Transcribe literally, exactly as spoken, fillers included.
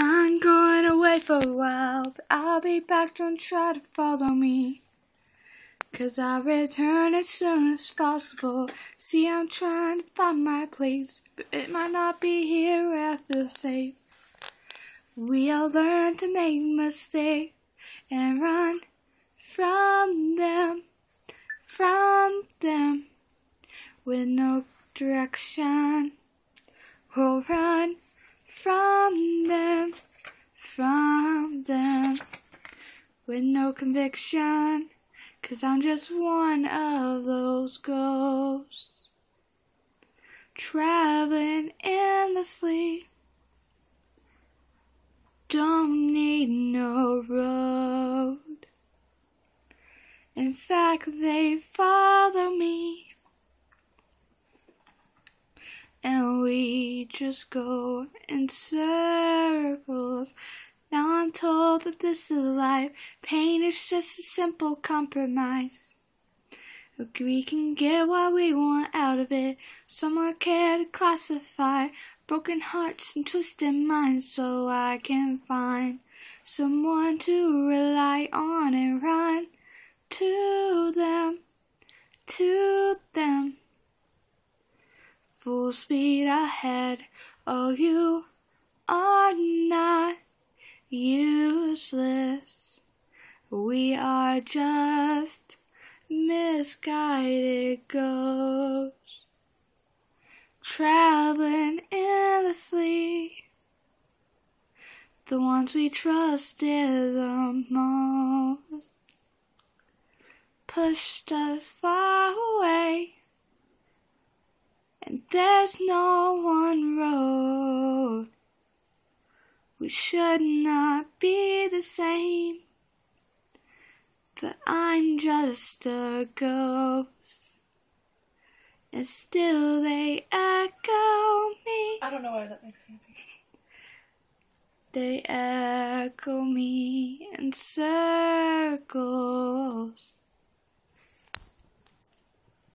I'm going away for a while, but I'll be back, don't try to follow me. Cause I'll return as soon as possible. See, I'm trying to find my place, but it might not be here where I feel safe. We all learn to make mistakes and run from them, from them, with no direction. We'll run from them, from them, with no conviction. Cause I'm just one of those ghosts, traveling endlessly. Don't need no road. In fact, they follow me, and we just go in circles. Now I'm told that this is life. Pain is just a simple compromise. We can get what we want out of it. Someone care to classify broken hearts and twisted minds, so I can find someone to rely on and run to them, to them. Full speed ahead. Oh, you are not useless. We are just misguided ghosts, traveling endlessly. The ones we trusted the most pushed us far away, and there's no one road. We should not be the same, but I'm just a ghost, and still they echo me. I don't know why that makes me happy. They echo me in circles.